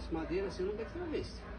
madeira assim, não tem que ser uma vez.